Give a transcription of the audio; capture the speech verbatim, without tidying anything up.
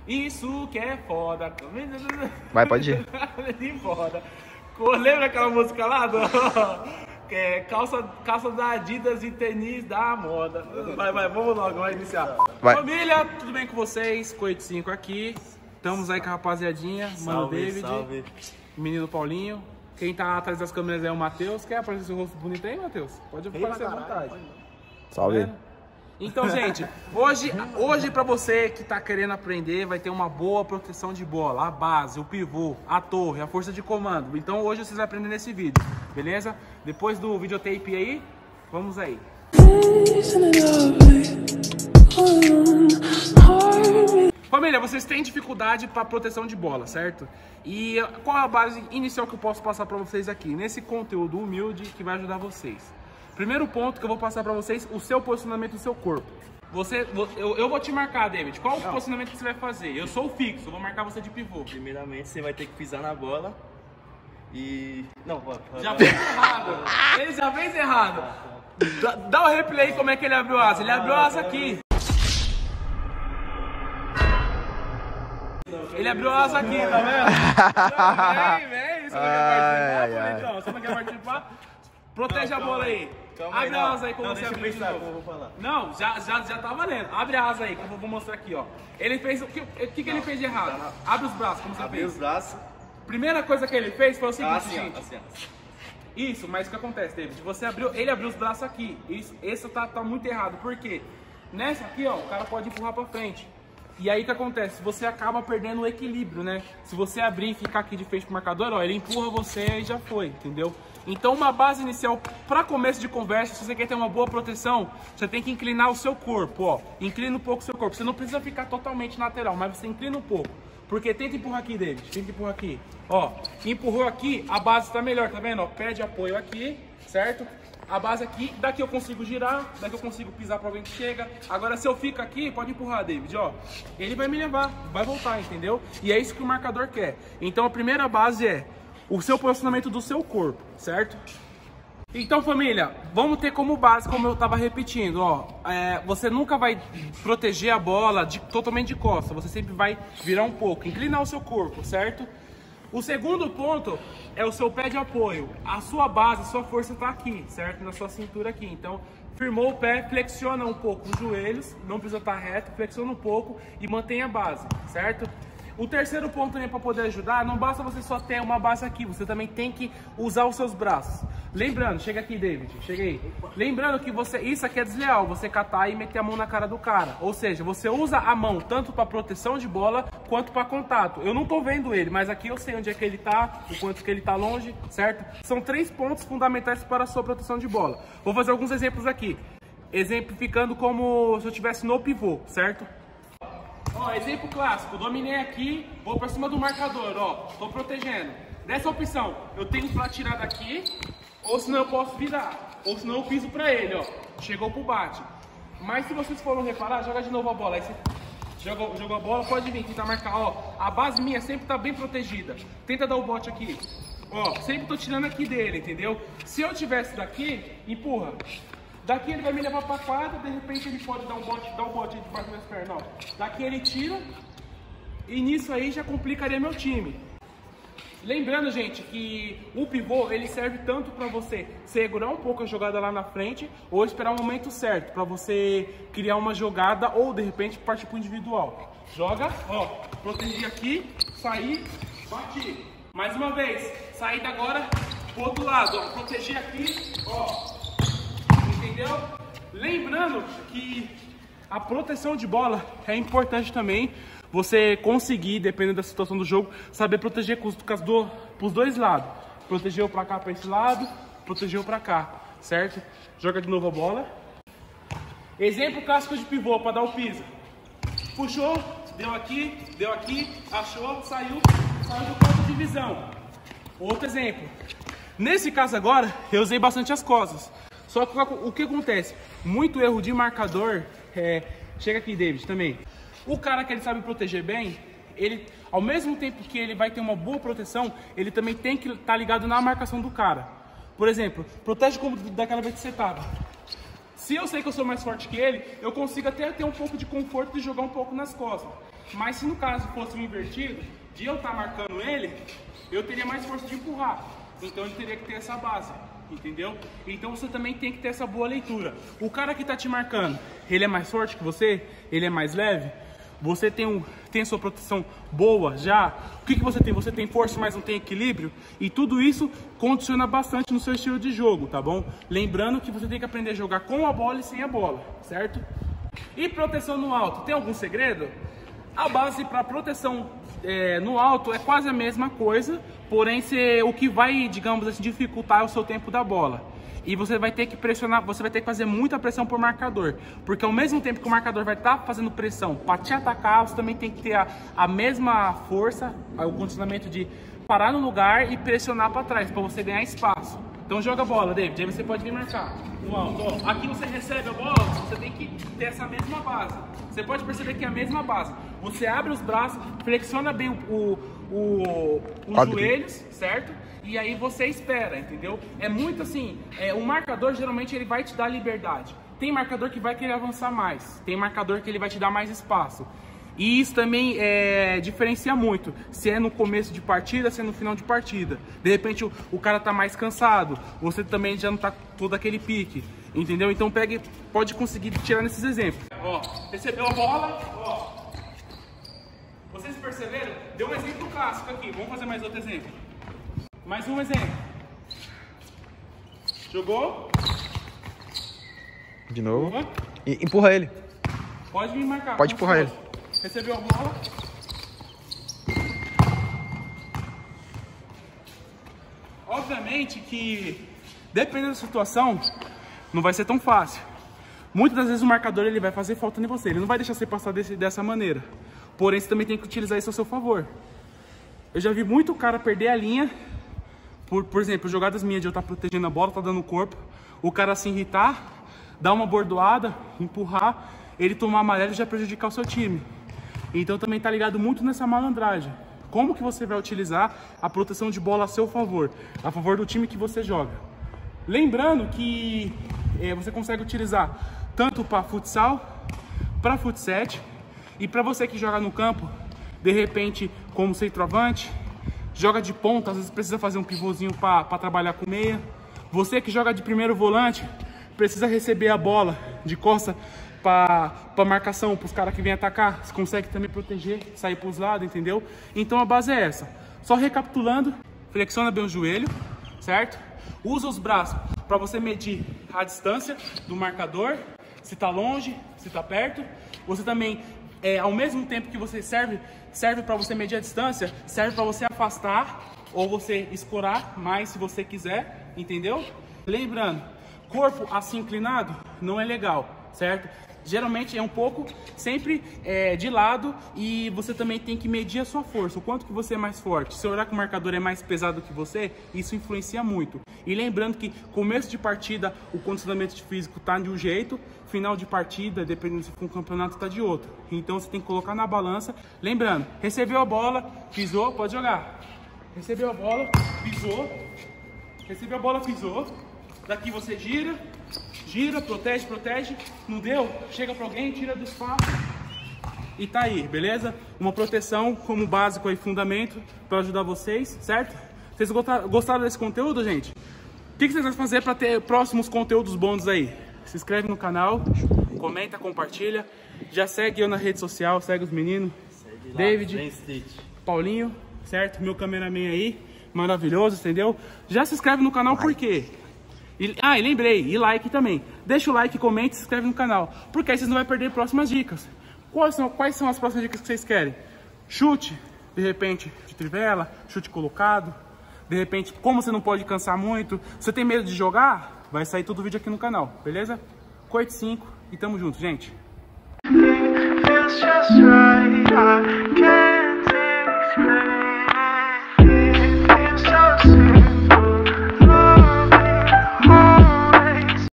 Isso que é foda. Vai, pode ir. foda. Lembra aquela música lá? Do... que é calça, calça da Adidas e tênis da moda. Vai, vai, vamos logo, vai iniciar. Vai. Família, tudo bem com vocês? Coito cinco aqui. Estamos aí com a rapaziadinha. Mano Salve, David. salve. Menino Paulinho. Quem tá atrás das câmeras é o Matheus. Quer aparecer seu rosto bonito aí, Matheus? Pode aparecer à vontade. Salve. Então, gente, hoje, hoje pra você que tá querendo aprender, vai ter uma boa proteção de bola, a base, o pivô, a torre, a força de comando. Então hoje vocês vão aprender nesse vídeo, beleza? Depois do videotape aí, vamos aí. Família, vocês têm dificuldade para proteção de bola, certo? E qual é a base inicial que eu posso passar para vocês aqui, nesse conteúdo humilde que vai ajudar vocês? Primeiro ponto que eu vou passar para vocês, o seu posicionamento do seu corpo. Você, eu, eu vou te marcar, David. Qual Não. o posicionamento que você vai fazer? Eu sou o fixo, eu vou marcar você de pivô. Primeiramente, você vai ter que pisar na bola e... Não, pode. Já fez errado. Ele já fez errado. Dá, dá o replay como é que ele abriu a asa. Ele abriu a asa aqui. Ele abriu a asa aqui, tá vendo? Vem, vem. Você não quer participar, então? Você não quer participar? Protege a bola aí. Calma Abre aí, a asa aí como não, você abriu de pensar, novo. eu vou falar. Não, já, já, já tá valendo. Abre a asa aí que eu vou mostrar aqui, ó. Ele fez o que, o que, que ele fez de errado? Abre os braços, como você Abri fez. os braços. Primeira coisa que ele fez foi o seguinte, Ah, assim, gente. ó, assim, ó. Isso, mas o que acontece, David? Você abriu, ele abriu os braços aqui. Isso, esse tá, tá muito errado. Por quê? Nessa aqui, ó, o cara pode empurrar pra frente. E aí o que acontece? Você acaba perdendo o equilíbrio, né? Se você abrir e ficar aqui de frente pro marcador, ó, ele empurra você e já foi, entendeu? Então uma base inicial para começo de conversa, se você quer ter uma boa proteção, você tem que inclinar o seu corpo, ó. Inclina um pouco o seu corpo. Você não precisa ficar totalmente lateral, mas você inclina um pouco. Porque tenta empurrar aqui, David. Tenta empurrar aqui. Ó, empurrou aqui, a base tá melhor, tá vendo? Ó, pede apoio aqui, certo? A base aqui, daqui eu consigo girar, daqui eu consigo pisar para alguém que chega. Agora se eu fico aqui, pode empurrar, David, ó. Ele vai me levar, vai voltar, entendeu? E é isso que o marcador quer. Então a primeira base é o seu posicionamento do seu corpo, certo? Então, família, vamos ter como base, como eu tava repetindo, ó. É, você nunca vai proteger a bola de, totalmente de costas. Você sempre vai virar um pouco, inclinar o seu corpo, certo? O segundo ponto é o seu pé de apoio. A sua base, a sua força está aqui, certo? Na sua cintura aqui. Então, firmou o pé, flexiona um pouco os joelhos, não precisa estar reto, flexiona um pouco e mantém a base, certo? O terceiro ponto também para poder ajudar, não basta você só ter uma base aqui, você também tem que usar os seus braços. Lembrando, chega aqui, David, chega aí. Lembrando que você, isso aqui é desleal, você catar e meter a mão na cara do cara. Ou seja, você usa a mão tanto para proteção de bola quanto para contato. Eu não tô vendo ele, mas aqui eu sei onde é que ele tá, o quanto que ele tá longe, certo? São três pontos fundamentais para a sua proteção de bola. Vou fazer alguns exemplos aqui. Exemplificando como se eu estivesse no pivô, certo? Ó, exemplo clássico, dominei aqui, vou pra cima do marcador, ó, tô protegendo. Nessa opção, eu tenho pra tirar daqui, ou senão eu posso virar, ou senão eu piso pra ele, ó, chegou pro bate. Mas se vocês foram reparar, joga de novo a bola, aí você joga, joga a bola, pode vir, tentar marcar, ó, a base minha sempre tá bem protegida. Tenta dar o bote aqui, ó, sempre tô tirando aqui dele, entendeu? Se eu tivesse daqui, empurra. Daqui ele vai me levar pra quadra, de repente ele pode dar um bote, dar um bote debaixo das minhas pernas, ó. Daqui ele tira, e nisso aí já complicaria meu time. Lembrando, gente, que o pivô, ele serve tanto pra você segurar um pouco a jogada lá na frente, ou esperar o momento certo, pra você criar uma jogada, ou de repente partir pro individual. Joga, ó, proteger aqui, sair, bati. Mais uma vez, saída agora pro outro lado, ó, proteger aqui, ó. Entendeu? Lembrando que a proteção de bola é importante também. Você conseguir, dependendo da situação do jogo, saber proteger com os, com as do, pros dois lados. Protegeu pra cá, pra esse lado, protegeu pra cá, certo? Joga de novo a bola. Exemplo clássico de pivô para dar o piso. Puxou, deu aqui, deu aqui, achou, saiu, saiu do campo de visão. Outro exemplo. Nesse caso agora, eu usei bastante as costas. Só que o que acontece? Muito erro de marcador, é, chega aqui, David, também. O cara que ele sabe proteger bem, ele, ao mesmo tempo que ele vai ter uma boa proteção, ele também tem que estar ligado na marcação do cara. Por exemplo, protege como daquela vez que você estava. Se eu sei que eu sou mais forte que ele, eu consigo até ter um pouco de conforto de jogar um pouco nas costas. Mas se no caso fosse um invertido, de eu estar marcando ele, eu teria mais força de empurrar. Então ele teria que ter essa base, entendeu? Então você também tem que ter essa boa leitura. O cara que tá te marcando, ele é mais forte que você? Ele é mais leve? Você tem, um, tem a sua proteção boa já? O que, que você tem? Você tem força, mas não tem equilíbrio? E tudo isso condiciona bastante no seu estilo de jogo, tá bom? Lembrando que você tem que aprender a jogar com a bola e sem a bola, certo? E proteção no alto, tem algum segredo? A base para proteção é, no alto é quase a mesma coisa, porém se, o que vai, digamos assim, dificultar é o seu tempo da bola. E você vai ter que pressionar, você vai ter que fazer muita pressão por marcador. Porque ao mesmo tempo que o marcador vai estar fazendo pressão para te atacar, você também tem que ter a, a mesma força, o condicionamento de parar no lugar e pressionar para trás, para você ganhar espaço. Então joga a bola, David, aí você pode vir marcar no alto. Ó, aqui você recebe a bola, você tem que ter essa mesma base. Você pode perceber que é a mesma base. Você abre os braços, flexiona bem o, o, o, os Abre. joelhos, certo? E aí você espera, entendeu? É muito assim, é, o marcador geralmente ele vai te dar liberdade. Tem marcador que vai querer avançar mais, tem marcador que ele vai te dar mais espaço. E isso também é, diferencia muito, se é no começo de partida, se é no final de partida. De repente o, o cara tá mais cansado, você também já não tá todo aquele pique, entendeu? Então pegue, pode conseguir tirar nesses exemplos. Ó, recebeu a bola, ó. Vocês perceberam? Deu um exemplo clássico aqui, vamos fazer mais outro exemplo. Mais um exemplo. Jogou. De novo. Empurra. E empurra ele. Pode vir marcar. Pode empurrar ele. Recebeu a bola. Obviamente que, dependendo da situação, não vai ser tão fácil. Muitas das vezes o marcador ele vai fazer falta em você. Ele não vai deixar você passar desse, dessa maneira. Porém, você também tem que utilizar isso a seu favor. Eu já vi muito cara perder a linha. Por, por exemplo, jogadas minhas de eu estar protegendo a bola, tá dando o corpo, o cara se irritar, dar uma bordoada, empurrar, ele tomar amarelo e já prejudicar o seu time. Então também tá ligado muito nessa malandragem. Como que você vai utilizar a proteção de bola a seu favor, a favor do time que você joga. Lembrando que é, você consegue utilizar tanto para futsal, para futset e para você que joga no campo, de repente como centroavante, joga de ponta, às vezes precisa fazer um pivôzinho para trabalhar com meia. Você que joga de primeiro volante, precisa receber a bola de costa para marcação, para os caras que vêm atacar. Você consegue também proteger, sair para os lados, entendeu? Então a base é essa. Só recapitulando, flexiona bem o joelho, certo? Usa os braços para você medir a distância do marcador, se está longe, se está perto. Você também, é, ao mesmo tempo que você serve, serve para você medir a distância, serve para você afastar ou você escorar mais se você quiser, entendeu? Lembrando, corpo assim inclinado não é legal, certo? Geralmente é um pouco sempre é, de lado e você também tem que medir a sua força, o quanto que você é mais forte. Se olhar que o marcador é mais pesado que você, isso influencia muito. E lembrando que começo de partida o condicionamento físico tá de um jeito, final de partida, dependendo se for um campeonato, tá de outro. Então você tem que colocar na balança. Lembrando, recebeu a bola, pisou, pode jogar. Recebeu a bola, pisou, recebeu a bola, pisou. Daqui você gira, gira, protege, protege. Não deu? Chega pra alguém, tira do espaço e tá aí, beleza? Uma proteção como básico aí, fundamento para ajudar vocês, certo? Vocês gostaram desse conteúdo, gente? O que vocês vão fazer para ter próximos conteúdos bons aí? Se inscreve no canal, comenta, compartilha. Já segue eu na rede social, segue os meninos. Segue lá, David, Paulinho, certo? Meu cameraman aí, maravilhoso, entendeu? Já se inscreve no canal por quê? E, ah, e lembrei, e like também. Deixa o like, comente e se inscreve no canal, porque aí vocês não vão perder próximas dicas. Quais são, quais são as próximas dicas que vocês querem? Chute, de repente, de trivela, chute colocado. De repente, como você não pode cansar muito, você tem medo de jogar? Vai sair todo o vídeo aqui no canal, beleza? Coit cinco e tamo junto, gente. It's just right, I can't explain.